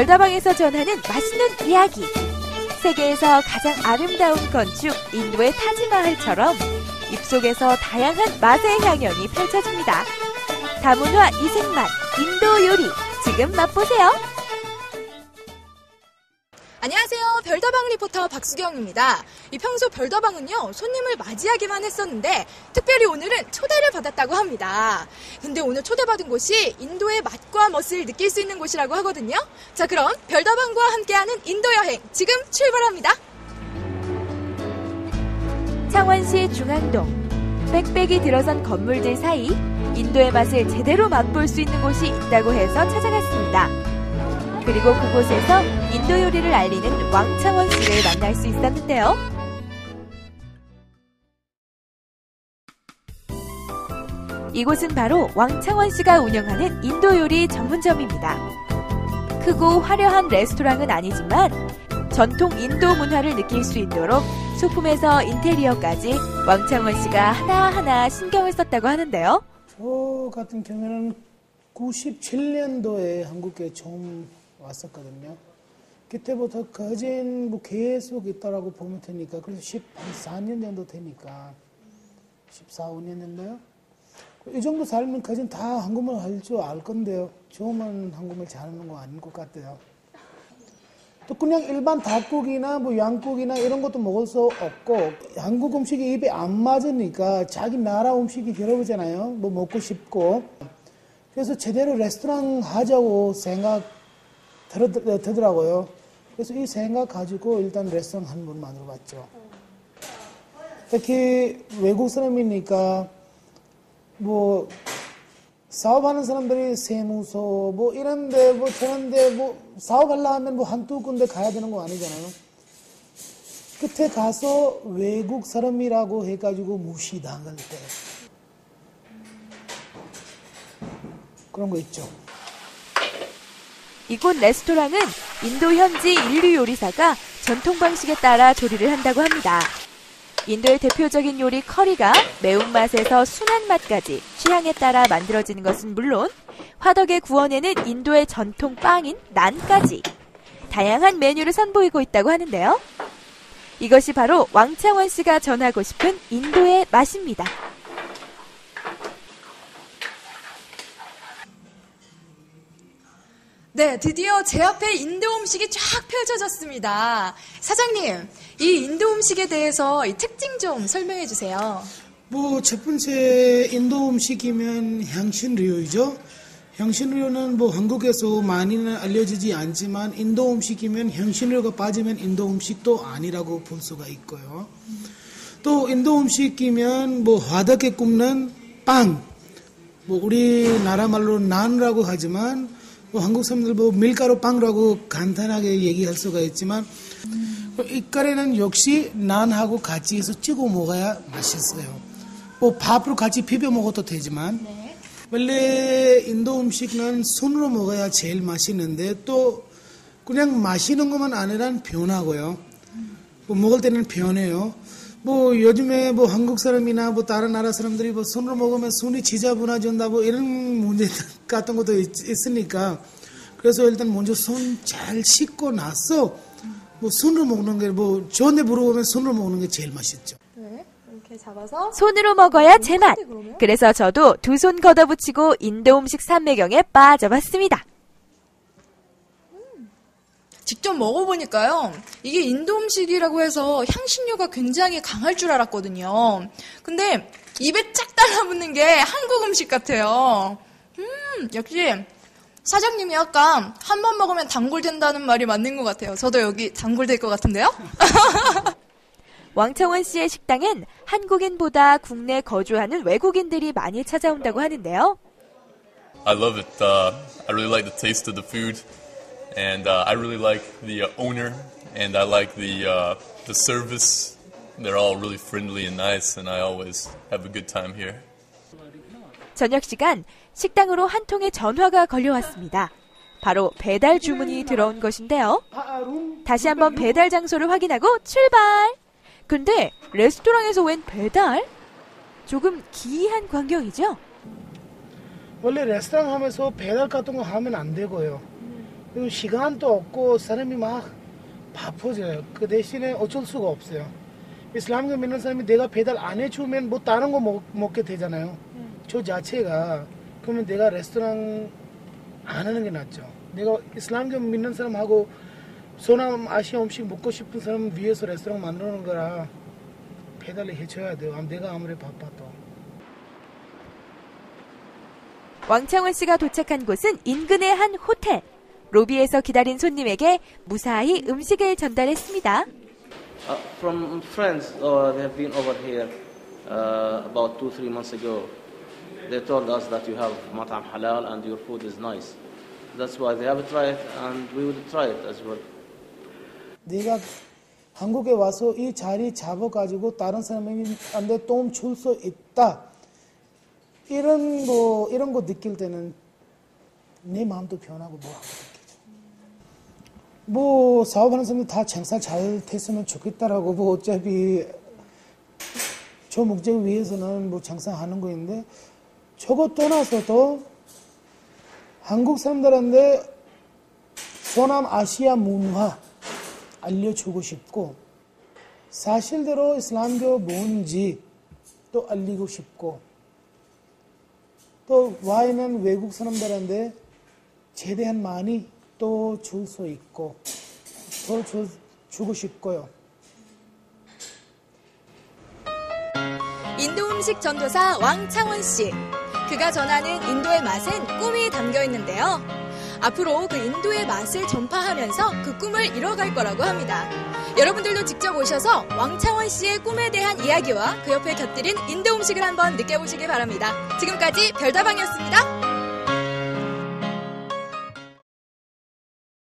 별다방에서 전하는 맛있는 이야기. 세계에서 가장 아름다운 건축 인도의 타지마할처럼 입속에서 다양한 맛의 향연이 펼쳐집니다. 다문화 이색맛 인도 요리 지금 맛보세요. 안녕하세요. 별다방 리포터 박수경입니다. 평소 별다방은요, 손님을 맞이하기만 했었는데 특별히 오늘은 초대를 받았다고 합니다. 근데 오늘 초대받은 곳이 인도의 맛과 멋을 느낄 수 있는 곳이라고 하거든요. 자, 그럼 별다방과 함께하는 인도 여행 지금 출발합니다. 창원시 중앙동. 빽빽이 들어선 건물들 사이 인도의 맛을 제대로 맛볼 수 있는 곳이 있다고 해서 찾아갔습니다. 그리고 그곳에서 인도 요리를 알리는 왕창원 씨를 만날 수 있었는데요. 이곳은 바로 왕창원 씨가 운영하는 인도 요리 전문점입니다. 크고 화려한 레스토랑은 아니지만 전통 인도 문화를 느낄 수 있도록 소품에서 인테리어까지 왕창원 씨가 하나하나 신경을 썼다고 하는데요. 저 같은 경우에는 97년도에 한국에 처음 왔었거든요. 그때부터 거진 계속 있다라고 보면 되니까, 그래서 14년 정도 되니까, 14, 5년 정도요? 이 정도 살면 거진 다 한국말 할 줄 알 건데요. 저만 한국말 잘하는 거 아닌 것 같아요. 또 그냥 일반 닭고기나 양고기나 이런 것도 먹을 수 없고, 한국 음식이 입에 안 맞으니까 자기 나라 음식이 들어오잖아요. 먹고 싶고. 그래서 제대로 레스토랑 하자고 생각 들더라고요. 그래서 이 생각 가지고 일단 레스토랑 한 번 만들어봤죠. 특히 외국 사람이니까 사업하는 사람들이 세무서 이런데 저런데 사업하려고 하면 한두 군데 가야 되는 거 아니잖아요. 끝에 가서 외국 사람이라고 해가지고 무시당할 때 그런 거 있죠. 이곳 레스토랑은 인도 현지 인류 요리사가 전통 방식에 따라 조리를 한다고 합니다. 인도의 대표적인 요리 커리가 매운맛에서 순한 맛까지 취향에 따라 만들어지는 것은 물론 화덕에 구워내는 인도의 전통 빵인 난까지 다양한 메뉴를 선보이고 있다고 하는데요. 이것이 바로 왕창원 씨가 전하고 싶은 인도의 맛입니다. 네, 드디어 제 앞에 인도 음식이 쫙 펼쳐졌습니다. 사장님, 이 인도 음식에 대해서 이 특징 좀 설명해 주세요. 첫 번째 인도 음식이면 향신료이죠. 향신료는 한국에서 많이는 알려지지 않지만 인도 음식이면 향신료가 빠지면 인도 음식도 아니라고 볼 수가 있고요. 또 인도 음식이면 화덕에 굽는 빵, 우리나라 말로 난이라고 하지만 한국 사람들 밀가루 빵이라고 간단하게 얘기할 수가 있지만 이 카레는 역시 난하고 같이 해서 찍어 먹어야 맛있어요. 밥으로 같이 비벼 먹어도 되지만 원래 인도 음식은 손으로 먹어야 제일 맛있는데 또 그냥 마시는 것만 아니라 변하고요. 먹을 때는 변해요. 요즘에 한국 사람이나 다른 나라 사람들이 손으로 먹으면 손이 지저분해진다 이런 문제 같은 것도 있으니까 그래서 일단 먼저 손 잘 씻고 나서 손으로 먹는 게 좋은데 물어보면 손으로 먹는 게 제일 맛있죠. 네, 이렇게 잡아서 손으로 먹어야 제맛. 그래서 저도 두 손 걷어붙이고 인도 음식 산매경에 빠져봤습니다. 직접 먹어보니까요, 이게 인도 음식이라고 해서 향신료가 굉장히 강할 줄 알았거든요. 근데 입에 쫙 달라붙는 게 한국 음식 같아요. 역시 사장님이 아까 한 번 먹으면 단골된다는 말이 맞는 것 같아요. 저도 여기 단골될 것 같은데요? 왕창원 씨의 식당엔 한국인보다 국내 거주하는 외국인들이 많이 찾아온다고 하는데요. I love it. I really like the taste of the food. And I really like the owner, and I like the service. They're all really friendly and nice, and I always have a good time here. 저녁 시간 식당으로 한 통의 전화가 걸려왔습니다. 바로 배달 주문이 들어온 것인데요. 다시 한번 배달 장소를 확인하고 출발! 근데 레스토랑에서 웬 배달? 조금 기이한 광경이죠? 원래 레스토랑 하면서 배달 같은 거 하면 안 되고요. 그리고 시간도 없고 사람이 막 바빠져요. 그 대신에 어쩔 수가 없어요. 이슬람교 믿는 사람이 내가 배달 안 해주면 뭐 다른 거 먹게 되잖아요. 저 자체가 그러면 내가 레스토랑 안 하는 게 낫죠. 내가 이슬람교 믿는 사람하고 소남 아시아 음식 먹고 싶은 사람 위해서 레스토랑 만드는 거라 배달을 해줘야 돼요. 내가 아무리 바빠도. 왕창원 씨가 도착한 곳은 인근의 한 호텔. 로비에서 기다린 손님에게 무사히 음식을 전달했습니다. From friends, they have been over here about 2-3 months ago. They told us that you have matam halal and your food is nice. That's why they have tried and we would try it as well. 내가 한국에 와서 이 자리 잡아가지고 다른 사람한테 좀 줄 수 있다. 이런 거 느낄 때는 내 마음도 변하고 뭐 하고 느끼죠. 뭐 사업하는 사람이 다 장사 잘 됐으면 좋겠다라고 뭐 어차피 저 목적을 위해서는 뭐 장사하는 거인데 저거 떠나서도 한국 사람들한테 서남아시아 문화 알려주고 싶고 사실대로 이슬람교 뭔지 또 알리고 싶고 또 와 있는 외국 사람들한테 최대한 많이 또 줄 수 있고 더 주고 싶고요. 인도 음식 전도사 왕창원 씨. 그가 전하는 인도의 맛엔 꿈이 담겨 있는데요. 앞으로 그 인도의 맛을 전파하면서 그 꿈을 이뤄갈 거라고 합니다. 여러분들도 직접 오셔서 왕창원 씨의 꿈에 대한 이야기와 그 옆에 곁들인 인도 음식을 한번 느껴보시기 바랍니다. 지금까지 별다방이었습니다.